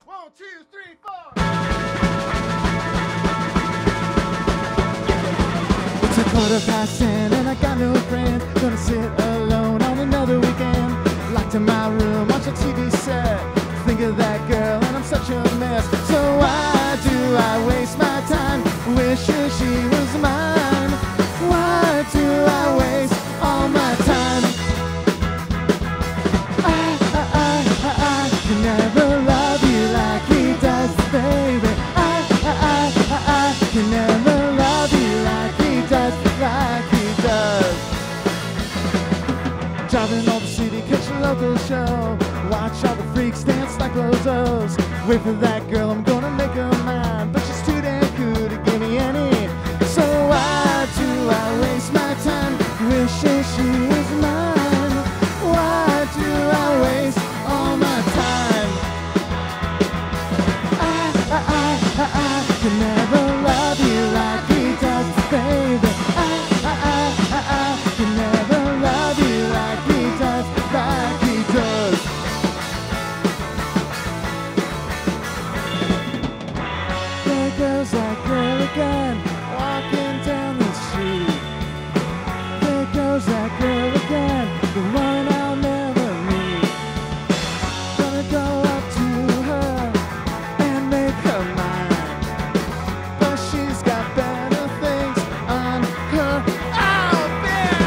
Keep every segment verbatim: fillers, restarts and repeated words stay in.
One, two, three, four. It's a quarter past ten and I got no friends. Gonna sit alone on another weekend. Locked in my room, watch a T V set. Think of that girl and I'm such a mess. So why do I waste my time wishing she was mine? Why do I waste all my time? I, I, I, I, I can never love you like he does, baby. I, I, I, I, I can never love you like he does, like he does. Driving all the city, catch a local show. Watch all the freaks dance like bozos. Wait for that girl, I'm gonna make her mine. But she's too damn good to give me any. So why do I waste my time wishing she was mine? Why do I waste all my time? I, I, I, I, I can never love you like he does, baby. I, I, I, I, I can never love you like he does, like he does. There goes that girl again, walking down the street. There goes that girl again, the one I'll never meet. Gonna go up to her and make her mine, but she's got better things on her outfit.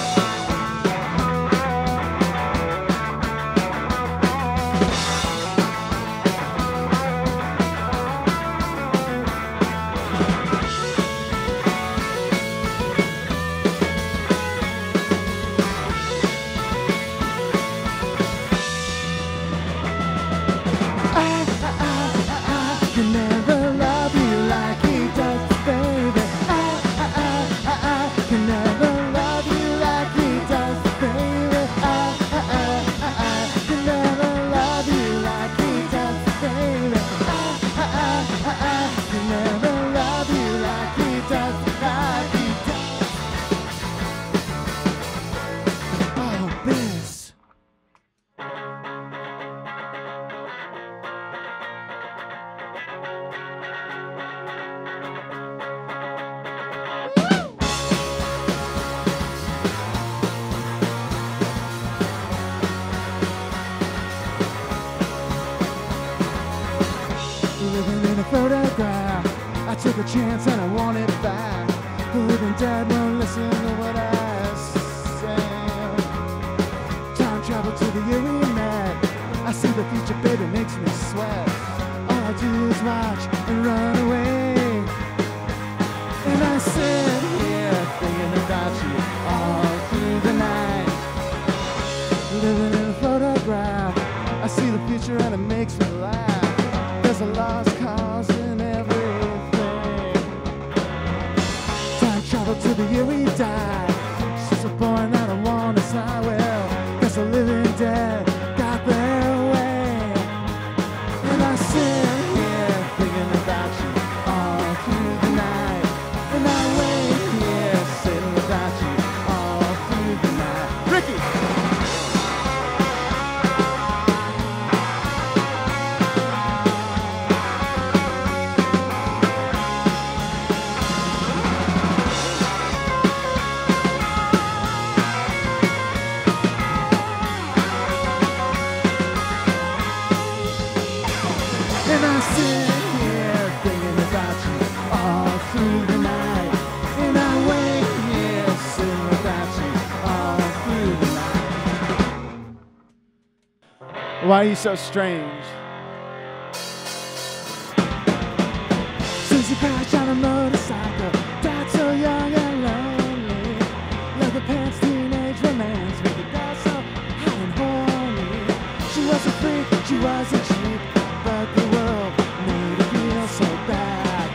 I, I, I, I, I can never love you like he does, baby. I, I, I, I, I can never love you like he does, baby. I, I, I, I, I can never love you like he does, baby. I, I, I, I, I can never love you like he does, like he does. Oh, Biz. Living in a photograph, I took a chance and I want it back. The living dead won't listen to what I say. Time travel to the year we met. I see the future, baby, makes me sweat. All I do is watch and run away. And I sit here thinking about you all through the night. Living in a photograph, I see the future and it makes me laugh. There's a lost cause in everything. Time travel to the year we died. She's a boy that I want is not well. Guess the living dead got their way. And I sit here thinking about you all through the night. And I wait here sitting without you all through the night. Ricky! And I sit here thinking about you all through the night. And I wait here sitting without you all through the night. Why are you so strange? Since you crashed on a motorcycle, died so young and lonely. Leather pants, teenage romance, with a girl so hot and horny. She was a freak, she wasn't cheap, but the world made her feel so bad.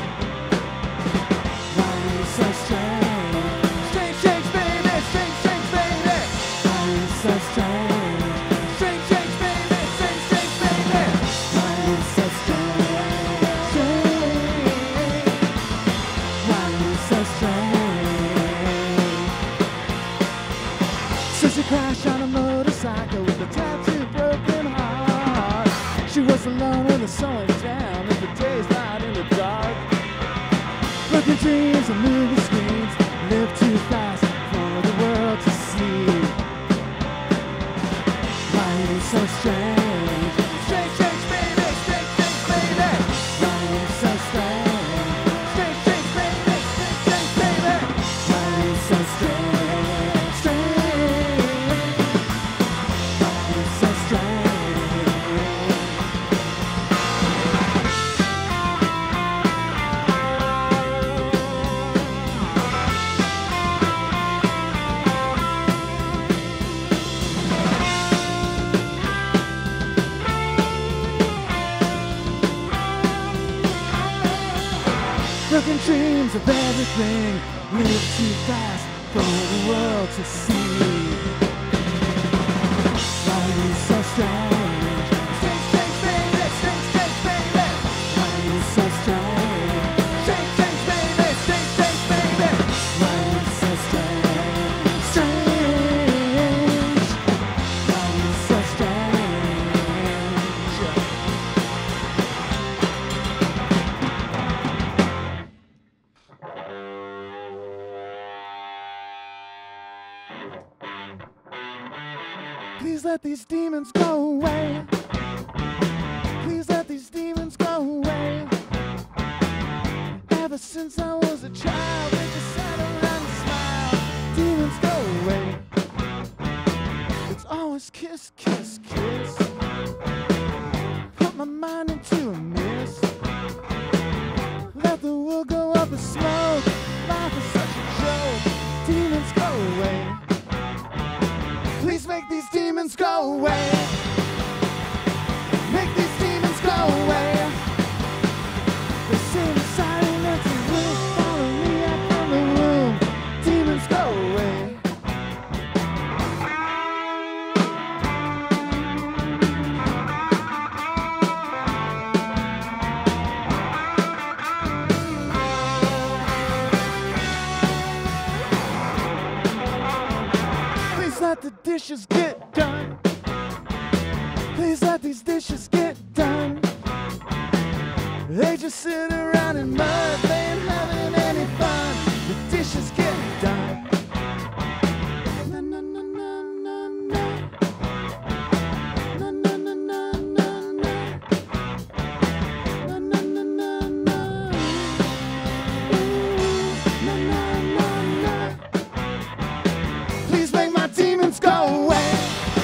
Why are you so strange? Strange, strange, baby, strange, strange, baby. Why are you so strange? Strange, strange, baby, strange, strange, baby. Why are you so strange? Strange. Why are you so strange? Since you crashed on a motorcycle with a tattoo broken heart. slowing down if the day's not in the dark. Looking dreams and movie screens, live too fast for the world to see. Life is so strange, strange, strange, baby, strange, strange, baby. Life is so strange, strange, strange, baby, strange, strange, baby. Life is so strange, strange. Life is so strange. Broken dreams of everything, live too fast for the world to see. Life is so strange, strange, strange, baby, strange, strange, baby. Life is so strange, strange, strange, baby, strange, strange, baby. Life is so strange, strange. Life is so strange. Please let these demons go away. Please let these demons go away. Ever since I was a child, they just sat around and smiled. Demons go away. It's always kiss, kiss, kiss. Put my mind into a mist. Let the world go up in smoke. Life is such a joke. Demons go away. Please make these demons go away. Make these demons go away. They sit inside an empty room, follow me out from the room. Demons go away. Please let the dishes get done. Please let these dishes get done. They just sit around in mud, they ain't having any fun. The dishes get done. Na na na na na na. Na na na na na na. Na na na na na. Ooh, na na na na. Please make my demons go away.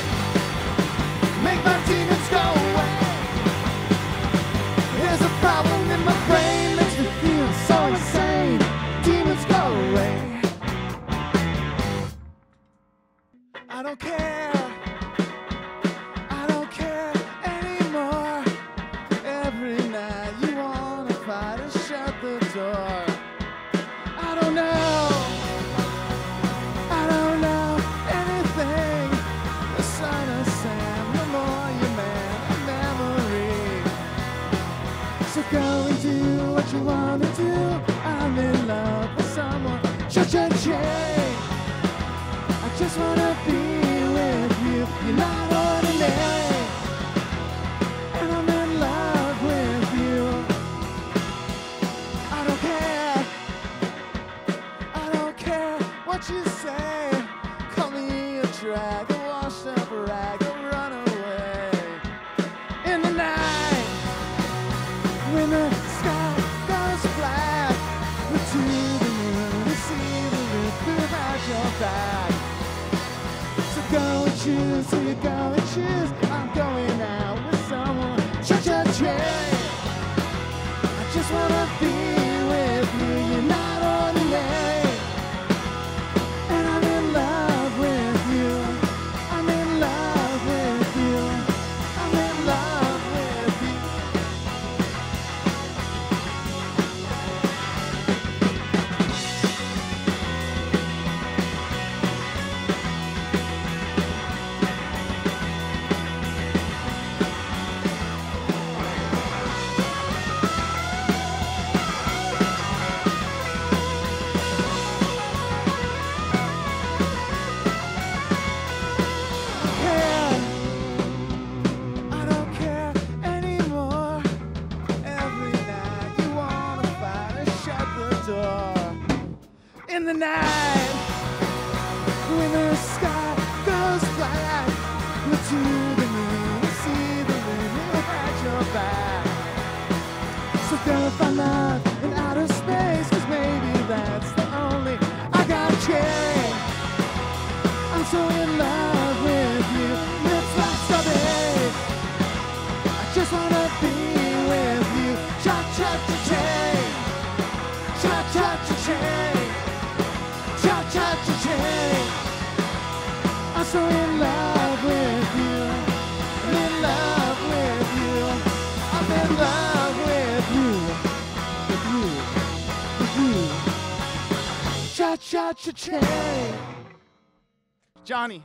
Make my demons go away. There's a problem in my brain, makes me feel so insane. Demons go away. I don't care. I don't care anymore. Every night you wanna fight and shut the door. I don't know. I don't know anything. The son of Sam, the more you man, a memory. So go and do what you wanna do. I'm in love with someone. Cha-cha-cha. I just wanna be with you. You're not ordinary. And I'm in love with you. I don't care. I don't care what you say. Call me a drag, a washed up rag, a runaway. In the night, when the sky goes black, look to the moon to see the roof without your back. So go and choose who you go and choose. I'm going out with someone. Cha-cha-cha. I just wanna be with you. You're not ordinary. And I'm in love with you. I'm in love with you. I'm in love with you. to the moon, see the limit at your back. So go find love in outer space, cause maybe that's the only I got cherry. I'm so in love with you, lips like strawberry. I just wanna be with you. Cha cha cha cha, cha cha cha cha, cha cha cha cha. I'm so in love with you. I'm in love with you. I'm in love with you. With you. With you. Cha cha cha cha. Johnny.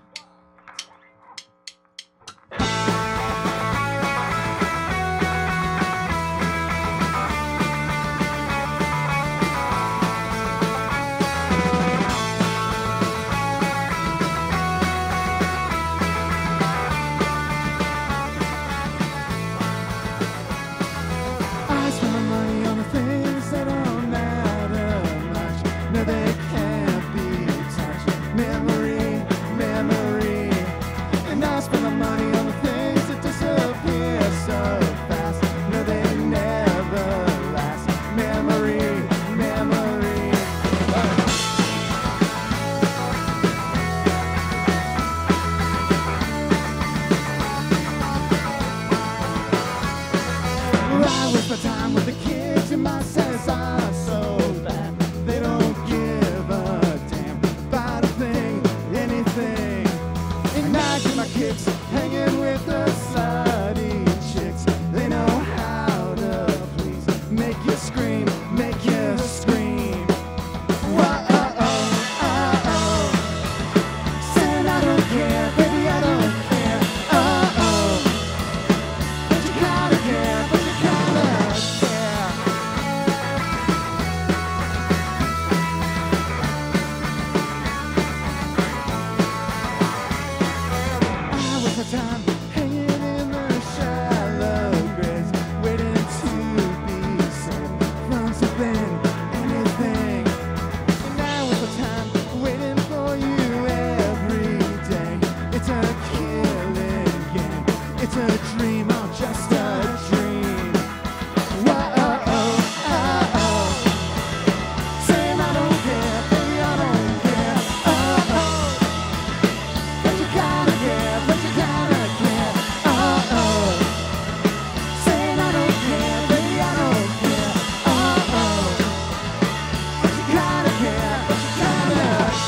Hanging with the slutty chicks, they know how to please, make you scream, make you scream. Whoa, oh, oh, oh, oh. Saying I don't care, baby, I don't care. Oh, oh, but you kinda care, but you kinda care. I was the time. It's a dream, or just a dream. Whoa, oh, oh, oh, oh. Saying I don't care, baby, I don't care. Oh, oh, but you gotta care, but you gotta care. Oh, oh, saying I don't care, baby, I don't care. Oh, oh, but you gotta care, but you gotta care.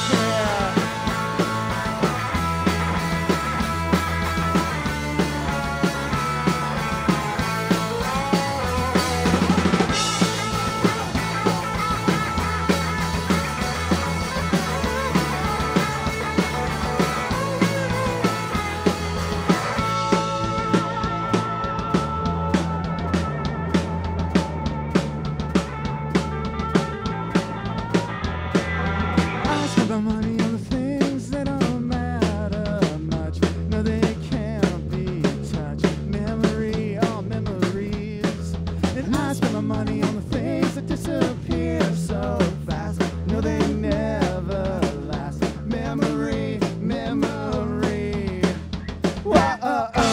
Money on the things that don't matter much. No, they can't be touched. Memory, all memories. And I spend my money on the things that disappear so fast. No, they never last. Memory, memory. Whoa, oh, oh.